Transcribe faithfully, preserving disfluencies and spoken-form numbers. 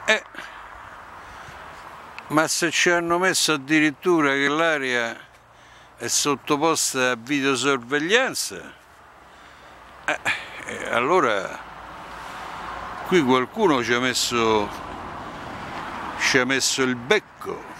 Eh, ma se ci hanno messo addirittura che l'area è sottoposta a videosorveglianza, eh, eh, allora qui qualcuno ci ha messo, ci ha messo il becco.